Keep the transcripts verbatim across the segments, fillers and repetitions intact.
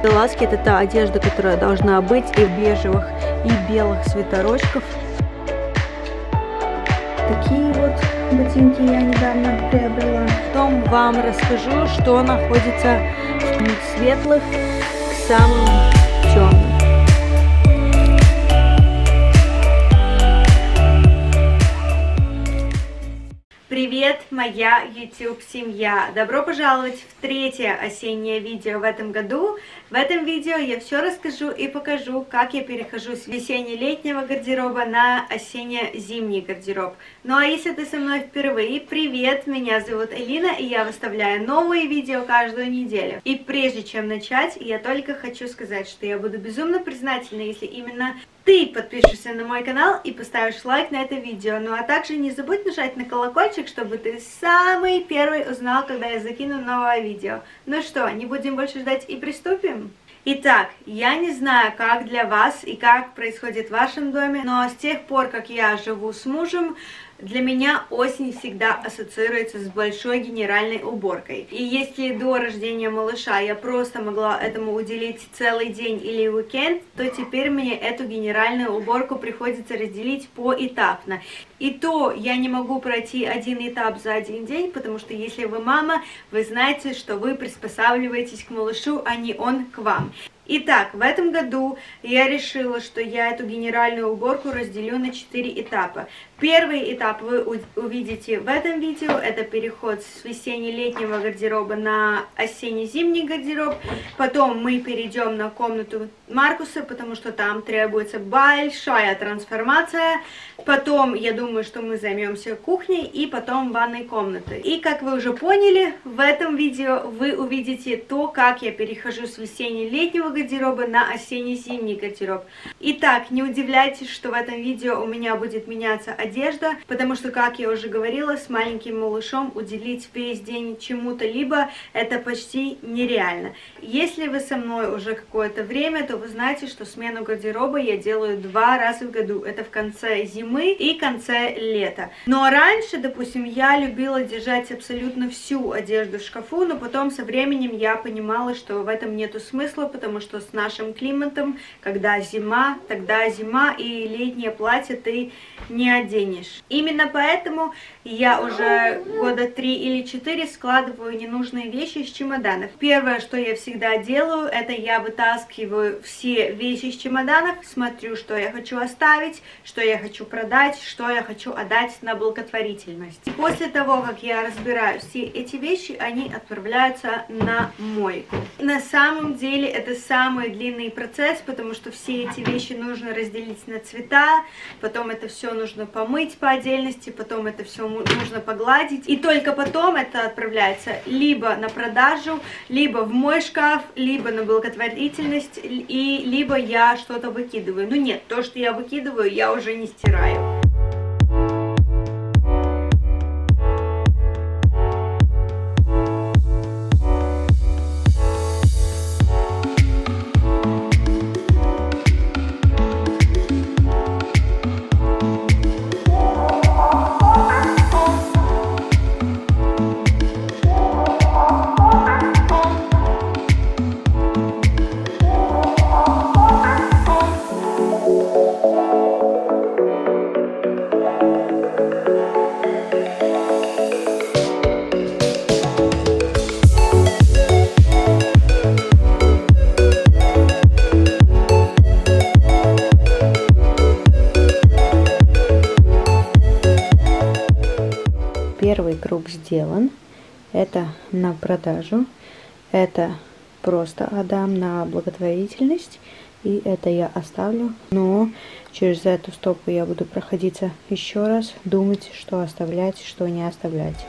Ласки — это та одежда, которая должна быть и в бежевых, и белых свитерочков. Такие вот ботинки я недавно приобрела. Потом вам расскажу, что находится в светлых к самым темным. Привет, моя YouTube-семья! Добро пожаловать в третье осеннее видео в этом году. В этом видео я все расскажу и покажу, как я перехожу с весенне-летнего гардероба на осенне-зимний гардероб. Ну а если ты со мной впервые, привет! Меня зовут Элина, и я выставляю новые видео каждую неделю. И прежде чем начать, я только хочу сказать, что я буду безумно признательна, если именно ты подпишешься на мой канал и поставишь лайк на это видео. Ну а также не забудь нажать на колокольчик, чтобы ты самый первый узнал, когда я закину новое видео. Ну что, не будем больше ждать и приступим? Итак, я не знаю, как для вас и как происходит в вашем доме, но с тех пор, как я живу с мужем, для меня осень всегда ассоциируется с большой генеральной уборкой. И если до рождения малыша я просто могла этому уделить целый день или уикенд, то теперь мне эту генеральную уборку приходится разделить поэтапно. И то я не могу пройти один этап за один день, потому что если вы мама, вы знаете, что вы приспосабливаетесь к малышу, а не он к вам. Итак, в этом году я решила, что я эту генеральную уборку разделю на четыре этапа. Первый этап вы увидите в этом видео, это переход с весенне-летнего гардероба на осенне-зимний гардероб. Потом мы перейдем на комнату Маркуса, потому что там требуется большая трансформация. Потом, я думаю, что мы займемся кухней и потом ванной комнатой. И как вы уже поняли, в этом видео вы увидите то, как я перехожу с весенне-летнего гардероба на осенне-зимний гардероб. Итак, не удивляйтесь, что в этом видео у меня будет меняться одежда, потому что, как я уже говорила, с маленьким малышом уделить весь день чему-то либо это почти нереально. Если вы со мной уже какое-то время, то вы знаете, что смену гардероба я делаю два раза в году. Это в конце зимы и конце лета. Но раньше, допустим, я любила держать абсолютно всю одежду в шкафу, но потом со временем я понимала, что в этом нету смысла, потому что с нашим климатом, когда зима, тогда зима, и летнее платье ты не оденешь. Именно поэтому я уже года три или четыре складываю ненужные вещи из чемоданов. Первое, что я всегда делаю, это я вытаскиваю все вещи из чемоданов, смотрю, что я хочу оставить, что я хочу продать, что я хочу отдать на благотворительность. И после того, как я разбираю все эти вещи, они отправляются на мойку. На самом деле это самый длинный процесс, потому что все эти вещи нужно разделить на цвета, потом это все нужно помыть по отдельности, потом это все нужно погладить, и только потом это отправляется либо на продажу, либо в мой шкаф, либо на благотворительность, и либо я что-то выкидываю. Ну нет, то, что я выкидываю, я уже не стираю. Первый круг сделан, это на продажу, это просто отдам на благотворительность, и это я оставлю, но через эту стопку я буду проходиться еще раз, думать, что оставлять, что не оставлять.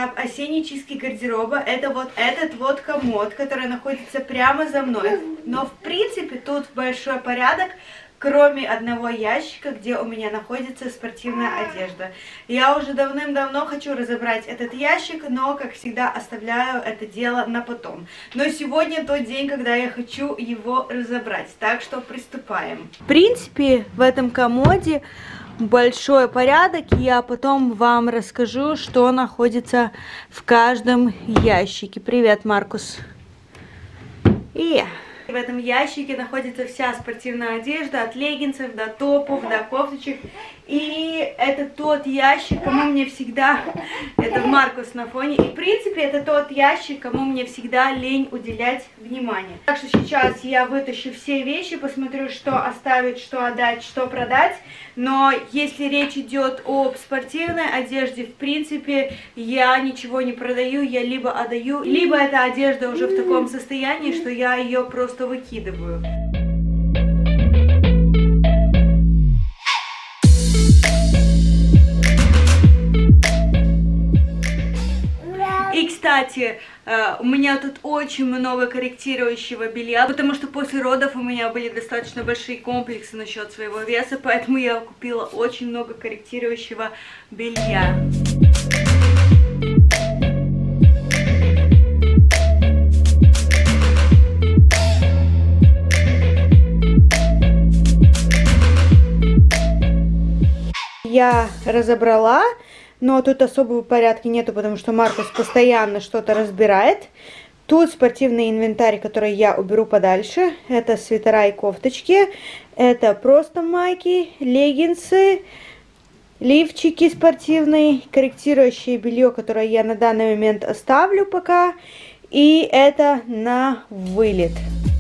этап осенней чистки гардероба. Это вот этот вот комод, который находится прямо за мной. Но в принципе тут большой порядок, кроме одного ящика, где у меня находится спортивная одежда. Я уже давным-давно хочу разобрать этот ящик, но, как всегда, оставляю это дело на потом. Но сегодня тот день, когда я хочу его разобрать, так что приступаем. В принципе, в этом комоде большой порядок, я потом вам расскажу, что находится в каждом ящике. Привет, Маркус. И... в этом ящике находится вся спортивная одежда, от леггинсов до топов, до кофточек. И это тот ящик, кому мне всегда... Это Маркус на фоне. И, в принципе, это тот ящик, кому мне всегда лень уделять внимание. Так что сейчас я вытащу все вещи, посмотрю, что оставить, что отдать, что продать. Но если речь идет об спортивной одежде, в принципе, я ничего не продаю, я либо отдаю, либо эта одежда уже в таком состоянии, что я ее просто выкидываю. И, кстати, у меня тут очень много корректирующего белья, потому что после родов у меня были достаточно большие комплексы насчет своего веса, поэтому я купила очень много корректирующего белья. Я разобрала. Но тут особого порядка нету, потому что Маркус постоянно что-то разбирает. Тут спортивный инвентарь, который я уберу подальше. Это свитера и кофточки. Это просто майки, леггинсы, лифчики спортивные, корректирующее белье, которое я на данный момент оставлю пока. И это на вылет.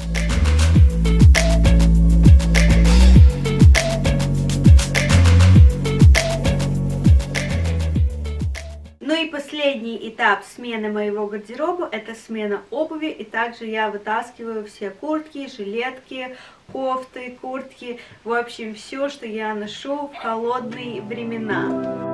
Ну и последний этап смены моего гардероба — это смена обуви. И также я вытаскиваю все куртки, жилетки, кофты, куртки. В общем, все, что я ношу в холодные времена.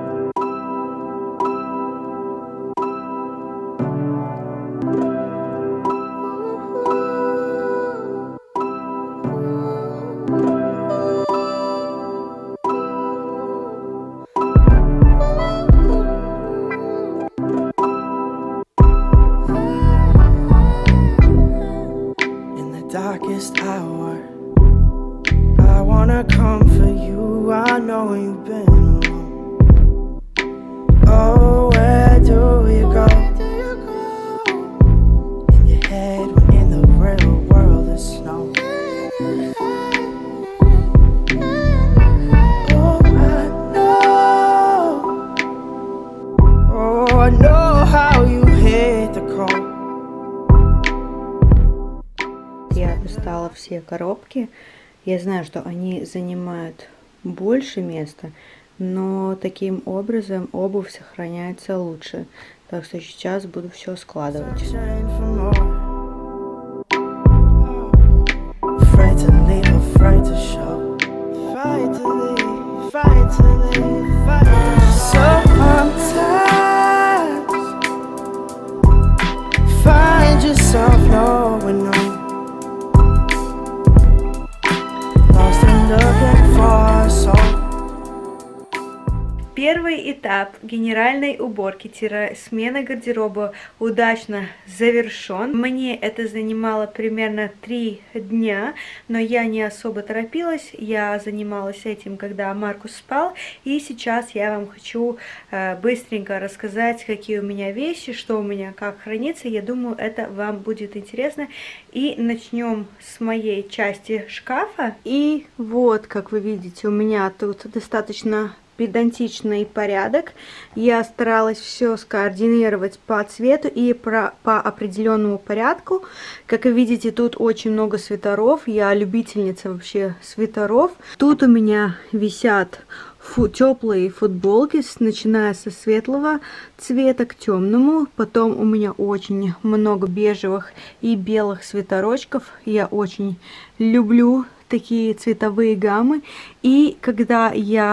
Darkest hour, I wanna comfort you. I know you've been alone. Oh, where do you go? In your head when in the real world is snow. Oh, I know. Oh, I know how you hate the cold. Я достала все коробки. Я знаю, что они занимают больше места, но таким образом обувь сохраняется лучше. Так что сейчас буду все складывать. Первый этап генеральной уборки-смена гардероба удачно завершен. Мне это занимало примерно три дня, но я не особо торопилась. Я занималась этим, когда Маркус спал. И сейчас я вам хочу э, быстренько рассказать, какие у меня вещи, что у меня как хранится. Я думаю, это вам будет интересно. И начнем с моей части шкафа. И вот, как вы видите, у меня тут достаточно педантичный порядок. Я старалась все скоординировать по цвету и про, по определенному порядку. Как вы видите, тут очень много свитеров. Я любительница вообще свитеров. Тут у меня висят фу теплые футболки, начиная со светлого цвета к темному. Потом у меня очень много бежевых и белых свитерочков. Я очень люблю такие цветовые гаммы. И когда я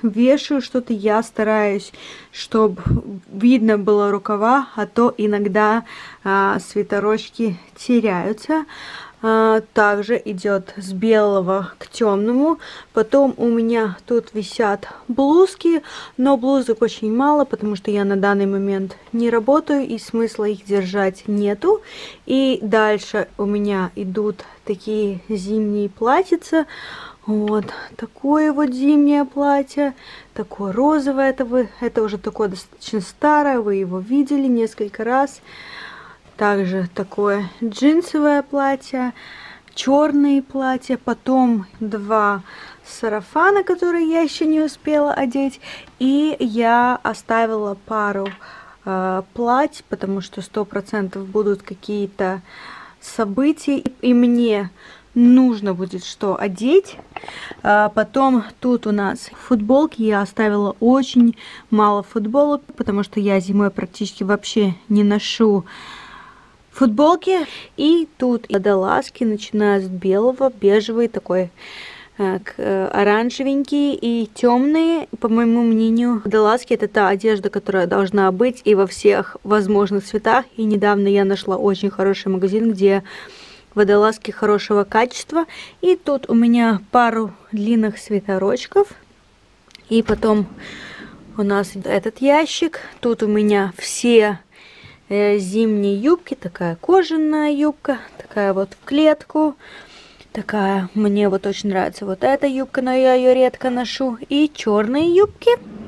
вешаю что-то, я стараюсь, чтобы видно было рукава, а то иногда а, свитерочки теряются. А, также идет с белого к темному. Потом у меня тут висят блузки, но блузок очень мало, потому что я на данный момент не работаю и смысла их держать нету. И дальше у меня идут такие зимние платьица. Вот такое вот зимнее платье, такое розовое, это, вы, это уже такое достаточно старое, вы его видели несколько раз. Также такое джинсовое платье, черные платья, потом два сарафана, которые я еще не успела одеть. И я оставила пару э, платьев, потому что сто процентов будут какие-то события, и мне нужно будет что одеть. А потом тут у нас футболки. Я оставила очень мало футболок, потому что я зимой практически вообще не ношу футболки. И тут водолазки, начиная с белого, бежевый, такой э, оранжевенький и темные. По моему мнению, водолазки — это та одежда, которая должна быть и во всех возможных цветах. И недавно я нашла очень хороший магазин, где водолазки хорошего качества. И тут у меня пару длинных свитерочков. И потом у нас этот ящик. Тут у меня все э, зимние юбки. Такая кожаная юбка, такая вот в клетку. Такая, мне вот очень нравится вот эта юбка, но я ее редко ношу. И черные юбки.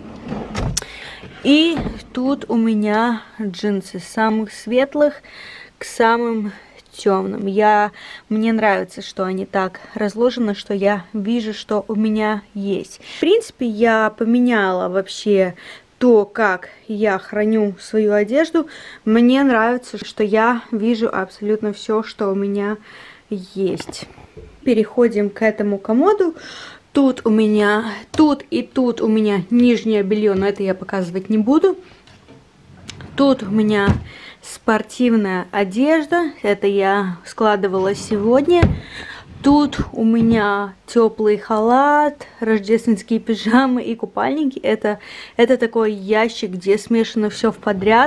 И тут у меня джинсы самых светлых к самым темным. Я, мне нравится, что они так разложены, что я вижу, что у меня есть. В принципе, я поменяла вообще то, как я храню свою одежду. Мне нравится, что я вижу абсолютно все, что у меня есть. Переходим к этому комоду. Тут у меня, тут и тут у меня нижнее белье, но это я показывать не буду. Тут у меня спортивная одежда, это я складывала сегодня. Тут у меня теплый халат, рождественские пижамы и купальники. Это, это такой ящик, где смешано все в подряд.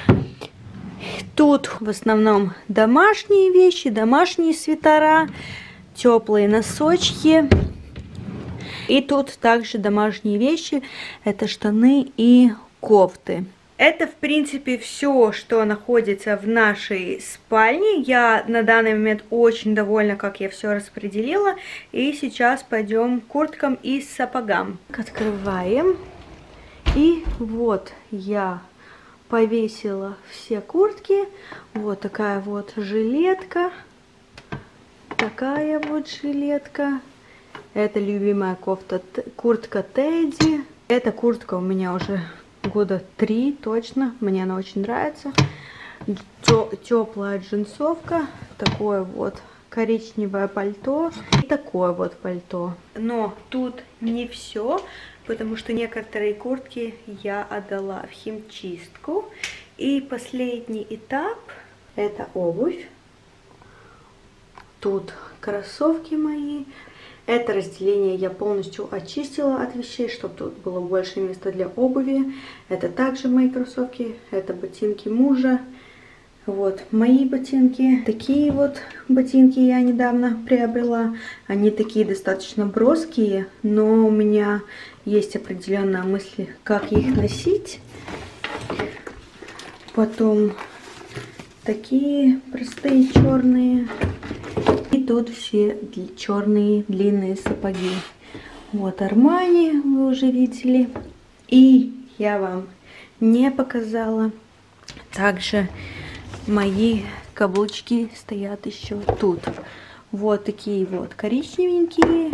Тут в основном домашние вещи, домашние свитера, теплые носочки. И тут также домашние вещи, это штаны и кофты. Это, в принципе, все, что находится в нашей спальне. Я на данный момент очень довольна, как я все распределила. И сейчас пойдем к курткам и сапогам. Открываем. И вот я повесила все куртки. Вот такая вот жилетка. Такая вот жилетка. Это любимая кофта, куртка Тедди. Эта куртка у меня уже года три точно, мне она очень нравится. Теплая джинсовка, такое вот коричневое пальто и такое вот пальто. Но тут не все, потому что некоторые куртки я отдала в химчистку. И последний этап — это обувь. Тут кроссовки мои. Это разделение я полностью очистила от вещей, чтобы тут было больше места для обуви. Это также мои кроссовки, это ботинки мужа. Вот мои ботинки. Такие вот ботинки я недавно приобрела. Они такие достаточно броские, но у меня есть определенные мысли, как их носить. Потом такие простые черные. И тут все черные длинные сапоги. Вот Армани, вы уже видели. И я вам не показала. Также мои каблучки стоят еще тут. Вот такие вот коричневенькие,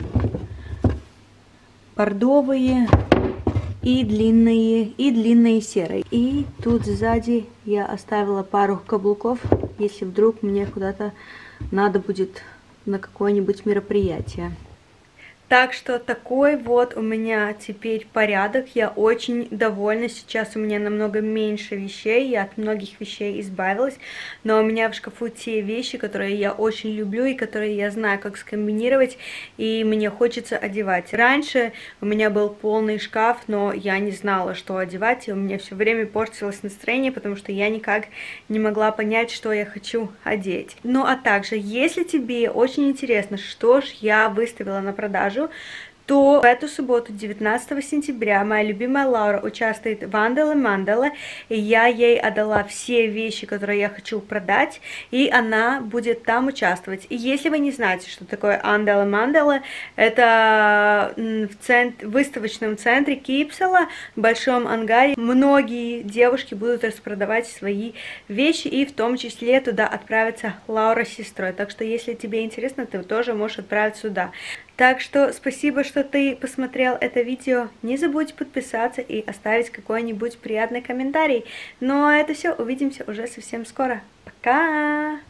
бордовые и длинные, и длинные серые. И тут сзади я оставила пару каблуков, если вдруг мне куда-то надо будет на какое-нибудь мероприятие. Так что такой вот у меня теперь порядок. Я очень довольна. Сейчас у меня намного меньше вещей. Я от многих вещей избавилась. Но у меня в шкафу те вещи, которые я очень люблю и которые я знаю, как скомбинировать. И мне хочется одевать. Раньше у меня был полный шкаф, но я не знала, что одевать. И у меня все время портилось настроение, потому что я никак не могла понять, что я хочу одеть. Ну а также, если тебе очень интересно, что ж я выставила на продажу, то в эту субботу, девятнадцатого сентября, моя любимая Лаура участвует в Андала Мандала, и я ей отдала все вещи, которые я хочу продать, и она будет там участвовать. И если вы не знаете, что такое Андала Мандала, это в цент... выставочном центре Кипсала, в большом ангаре, многие девушки будут распродавать свои вещи, и в том числе туда отправится Лаура с сестрой. Так что, если тебе интересно, ты тоже можешь отправиться сюда. Так что спасибо, что ты посмотрел это видео. Не забудь подписаться и оставить какой-нибудь приятный комментарий. Ну а это все. Увидимся уже совсем скоро. Пока!